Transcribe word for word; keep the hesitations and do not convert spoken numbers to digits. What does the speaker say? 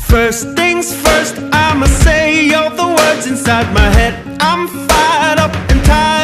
First things first, I'ma say all the words inside my head. I'm fired up and tired